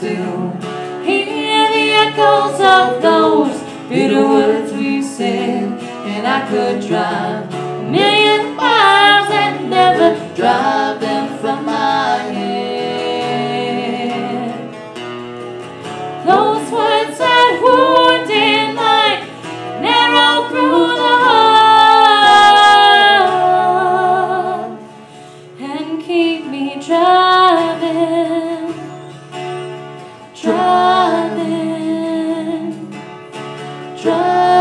still hear the echoes of those bitter words we said. And I could drive a million miles and never drive them from my head. Those words that wounded like an arrow through the heart and keep me driving, driving, driving.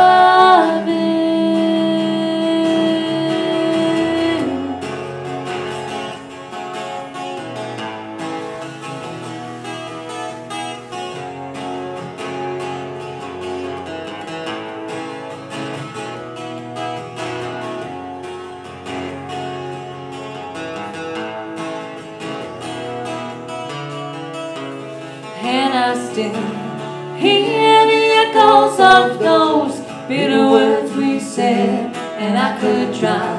And I still hear the echoes of those bitter words we said. And I could drive